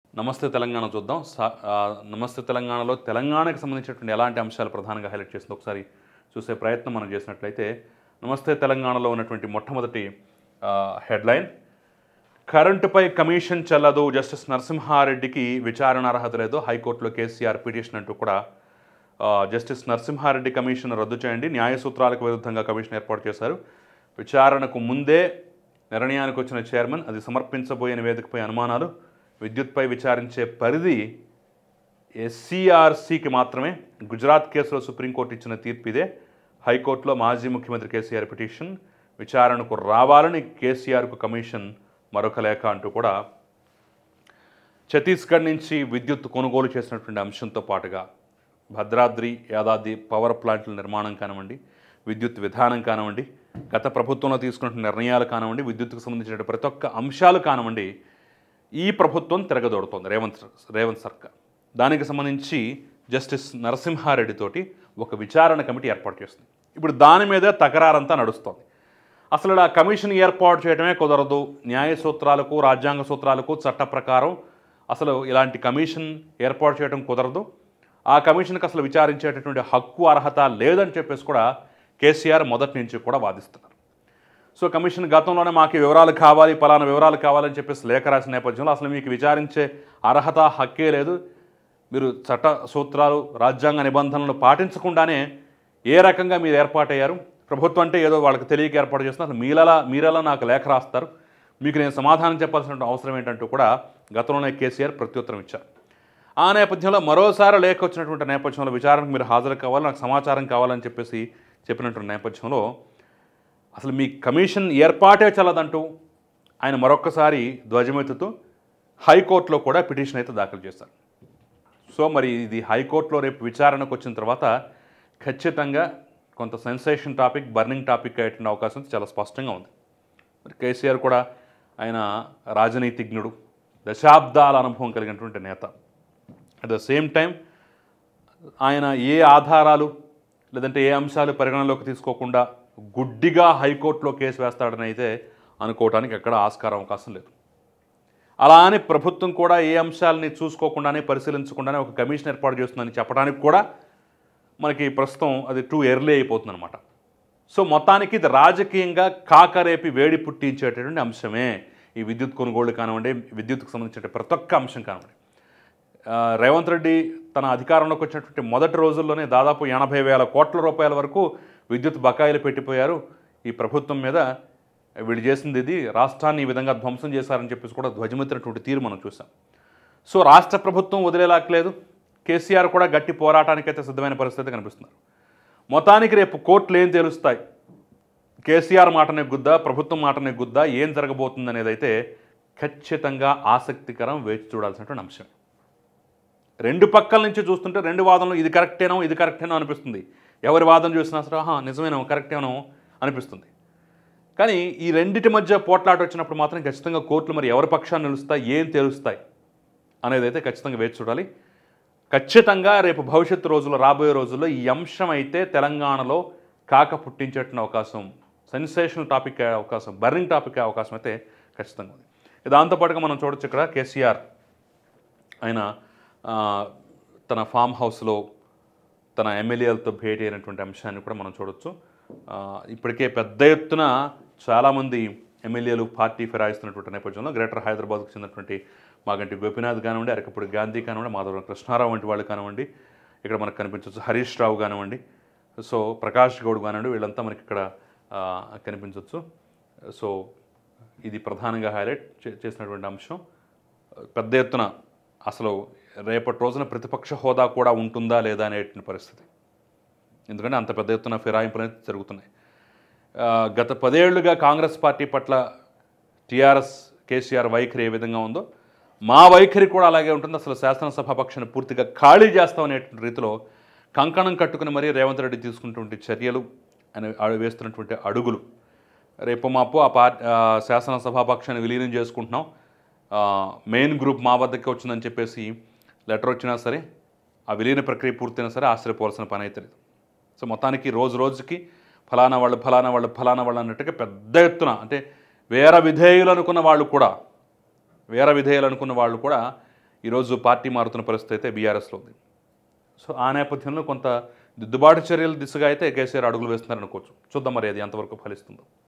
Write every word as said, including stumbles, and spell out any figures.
నమస్తే తెలంగాణ చూద్దాం. సా- ఆ, నమస్తే తెలంగాణలో తెలంగాణకు సంబంధించినటువంటి ఎలాంటి అంశాలు ప్రధానంగా హైలైట్ చేసింది ఒకసారి చూసే ప్రయత్నం మనం చేసినట్లయితే, నమస్తే తెలంగాణలో ఉన్నటువంటి మొట్టమొదటి ఆ, హెడ్లైన్, కరెంటుపై కమిషన్ చెల్లదు, జస్టిస్ నరసింహారెడ్డికి విచారణ అర్హత లేదు, హైకోర్టులో కేసీఆర్ పిటిషన్ అంటూ కూడా ఆ, జస్టిస్ నరసింహారెడ్డి కమిషన్ రద్దు చేయండి, న్యాయ సూత్రాలకు విరుద్ధంగా కమిషన్ ఏర్పాటు చేశారు, విచారణకు ముందే నిర్ణయానికి వచ్చిన చైర్మన్, అది సమర్పించబోయే నివేదికపై అనుమానాలు, విద్యుత్పై విచారించే పరిధి ఎస్సీఆర్సీకి మాత్రమే, గుజరాత్ కేసులో సుప్రీంకోర్టు ఇచ్చిన తీర్పు ఇదే, హైకోర్టులో మాజీ ముఖ్యమంత్రి కేసీఆర్ పిటిషన్, విచారణకు రావాలని కేసీఆర్కు కమిషన్ మరొక లేఖ అంటూ కూడా ఛత్తీస్గఢ్ నుంచి విద్యుత్ కొనుగోలు చేసినటువంటి అంశంతో పాటుగా భద్రాద్రి యాదాద్రి పవర్ ప్లాంట్ల నిర్మాణం కానివ్వండి, విద్యుత్ విధానం కానివ్వండి, గత ప్రభుత్వంలో తీసుకున్న నిర్ణయాలు కానివ్వండి, విద్యుత్కు సంబంధించిన ప్రతి ఒక్క అంశాలు కానివ్వండి, ఈ ప్రభుత్వం తిరగదోడుతోంది రేవంత్ రేవంత్ సర్కార్. దానికి సంబంధించి జస్టిస్ నరసింహారెడ్డితోటి ఒక విచారణ కమిటీ ఏర్పాటు చేస్తుంది. ఇప్పుడు దాని మీద తకరారంతా నడుస్తోంది. అసలు ఆ కమిషన్ ఏర్పాటు చేయడమే కుదరదు, న్యాయ సూత్రాలకు రాజ్యాంగ సూత్రాలకు చట్ట ప్రకారం అసలు ఇలాంటి కమిషన్ ఏర్పాటు చేయడం కుదరదు, ఆ కమిషన్కి అసలు విచారించేటటువంటి హక్కు అర్హత లేదని చెప్పేసి కూడా కేసీఆర్ మొదటి నుంచి కూడా వాదిస్తున్నారు. సో కమిషన్ గతంలోనే మాకు వివరాలు కావాలి, పలానా వివరాలు కావాలని చెప్పేసి లేఖ రాసిన నేపథ్యంలో అసలు మీకు విచారించే అర్హత హక్కే లేదు, మీరు చట్ట సూత్రాలు రాజ్యాంగ నిబంధనలు పాటించకుండానే ఏ రకంగా మీరు ఏర్పాటయ్యారు, ప్రభుత్వం అంటే ఏదో వాళ్ళకి తెలియక ఏర్పాటు చేస్తున్నారు, అసలు మీరలా మీరలా నాకు లేఖ రాస్తారు, మీకు నేను సమాధానం చెప్పాల్సిన అవసరం ఏంటంటూ కూడా గతంలోనే కేసీఆర్ ప్రత్యుత్తరం ఇచ్చారు. ఆ నేపథ్యంలో మరోసారి లేఖ వచ్చినటువంటి నేపథ్యంలో విచారణకు మీరు హాజరు కావాలి, నాకు సమాచారం కావాలని చెప్పేసి చెప్పినటువంటి నేపథ్యంలో అసలు మీ కమిషన్ ఏర్పాటే చల్లదంటూ ఆయన మరొక్కసారి ధ్వజమెత్తుతూ హైకోర్టులో కూడా పిటిషన్ అయితే దాఖలు చేశారు. సో మరి ఇది హైకోర్టులో రేపు విచారణకు వచ్చిన తర్వాత ఖచ్చితంగా కొంత సెన్సేషన్ టాపిక్, బర్నింగ్ టాపిక్ అయ్యేటువంటి అవకాశం చాలా స్పష్టంగా ఉంది. మరి కేసీఆర్ కూడా ఆయన రాజనీతిజ్ఞుడు, దశాబ్దాల అనుభవం కలిగినటువంటి నేత. అట్ ద సేమ్ టైం ఆయన ఏ ఆధారాలు లేదంటే ఏ అంశాలు పరిగణనలోకి తీసుకోకుండా గుడ్డిగా హైకోర్టులో కేసు వేస్తాడని అయితే అనుకోవడానికి ఎక్కడ ఆస్కారం అవకాశం లేదు. అలా అని ప్రభుత్వం కూడా ఏ అంశాలని చూసుకోకుండానే పరిశీలించకుండానే ఒక కమిషన్ ఏర్పాటు చేస్తుందని చెప్పడానికి కూడా మనకి ప్రస్తుతం అది టూ ఎర్లీ అయిపోతుంది అనమాట. సో మొత్తానికి ఇది రాజకీయంగా కాకరేపి వేడి పుట్టించేటటువంటి అంశమే ఈ విద్యుత్ కొనుగోళ్లు కానివ్వండి, విద్యుత్కు సంబంధించిన ప్రతి ఒక్క అంశం కానివ్వండి. రేవంత్ రెడ్డి తన అధికారంలోకి వచ్చినటువంటి మొదటి రోజుల్లోనే దాదాపు ఎనభై వేల కోట్ల రూపాయల వరకు విద్యుత్ బకాయిలు పెట్టిపోయారు ఈ ప్రభుత్వం మీద, వీళ్ళు చేసింది ఇది, రాష్ట్రాన్ని ఈ విధంగా ధ్వంసం చేశారని చెప్పేసి కూడా ధ్వజమెత్తినటువంటి తీరు మనం చూసాం. సో రాష్ట్ర ప్రభుత్వం వదిలేలాట్లేదు, కేసీఆర్ కూడా గట్టి పోరాటానికైతే సిద్ధమైన పరిస్థితి కనిపిస్తున్నారు. మొత్తానికి రేపు కోర్టులు ఏం తేలుస్తాయి, కేసీఆర్ మాట నెగ్గుద్దా, ప్రభుత్వం మాట నెగ్గుద్దా, ఏం జరగబోతుంది అనేది అయితే ఖచ్చితంగా ఆసక్తికరం, వేచి చూడాల్సినటువంటి అంశం. రెండు పక్కల నుంచి చూస్తుంటే రెండు వాదనలు ఇది కరెక్టేనో ఇది కరెక్టేనో అనిపిస్తుంది, ఎవరి వాదన చూసినా సరే ఆహా నిజమేనో కరెక్టేనో అనిపిస్తుంది. కానీ ఈ రెండింటి మధ్య పోట్లాట వచ్చినప్పుడు మాత్రం ఖచ్చితంగా కోర్టులు మరి ఎవరి పక్షాన్ని నిలుస్తాయి, ఏం తెలుస్తాయి అనేది అయితే ఖచ్చితంగా వేచి చూడాలి. ఖచ్చితంగా రేపు భవిష్యత్తు రోజుల్లో, రాబోయే రోజుల్లో ఈ అంశం అయితే తెలంగాణలో కాక పుట్టించేటువంటి అవకాశం, సెన్సేషనల్ టాపిక్ అయ్యే అవకాశం, బర్నింగ్ టాపిక్ అయ్యే అవకాశం అయితే ఖచ్చితంగా ఉంది. దాంతోపాటుగా మనం చూడొచ్చు ఇక్కడ కేసీఆర్ ఆయన తన ఫామ్ హౌస్లో తన ఎమ్మెల్యేలతో భేటీ అయినటువంటి అంశాన్ని కూడా మనం చూడొచ్చు. ఇప్పటికే పెద్ద ఎత్తున చాలామంది ఎమ్మెల్యేలు పార్టీ ఫిరాయిస్తున్నటువంటి నేపథ్యంలో గ్రేటర్ హైదరాబాద్కు చెందినటువంటి మాగంటి గోపీనాథ్ కానివ్వండి, అరకపూడి గాంధీ కానివ్వండి, మాధవరం కృష్ణారావు వంటి వాళ్ళు కానివ్వండి, ఇక్కడ మనకు కనిపించవచ్చు హరీష్ రావు కానివ్వండి, సో ప్రకాష్ గౌడ్ కానివ్వండి, వీళ్ళంతా మనకి ఇక్కడ కనిపించవచ్చు. సో ఇది ప్రధానంగా హైలైట్ చేసినటువంటి అంశం. పెద్ద ఎత్తున అసలు రేపటి రోజున ప్రతిపక్ష హోదా కూడా ఉంటుందా లేదా అనేటువంటి పరిస్థితి, ఎందుకంటే అంత పెద్ద ఎత్తున ఫిరాయింపులు అనేది జరుగుతున్నాయి. గత పదేళ్లుగా కాంగ్రెస్ పార్టీ పట్ల టీఆర్ఎస్ కేసీఆర్ వైఖరి ఏ విధంగా ఉందో మా వైఖరి కూడా అలాగే ఉంటుంది, అసలు శాసనసభాపక్షాన్ని పూర్తిగా ఖాళీ చేస్తామనేటువంటి రీతిలో కంకణం కట్టుకుని మరీ రేవంత్ రెడ్డి తీసుకున్నటువంటి చర్యలు అని వేస్తున్నటువంటి అడుగులు, రేపు మాపు ఆ పార్టీ శాసనసభాపక్షాన్ని విలీనం చేసుకుంటున్నాం, మెయిన్ గ్రూప్ మా వద్దకే వచ్చిందని చెప్పేసి లెటర్ వచ్చినా సరే ఆ విలీన ప్రక్రియ పూర్తయినా సరే ఆశ్చర్యపోవాల్సిన పని అయితే లేదు. సో మొత్తానికి రోజు రోజుకి ఫలానా వాళ్ళు ఫలానా వాళ్ళు ఫలానా వాళ్ళు అన్నట్టుగా పెద్ద ఎత్తున, అంటే వేర విధేయులు అనుకున్న వాళ్ళు కూడా వేర విధేయులు అనుకున్న వాళ్ళు కూడా ఈరోజు పార్టీ మారుతున్న పరిస్థితి అయితే బీఆర్ఎస్లో ఉంది. సో ఆ నేపథ్యంలో కొంత దిద్దుబాటు చర్యల దిశగా అయితే కేసీఆర్ అడుగులు వేస్తున్నారనుకోవచ్చు. చూద్దాం మరి అది ఎంతవరకు ఫలిస్తుందో.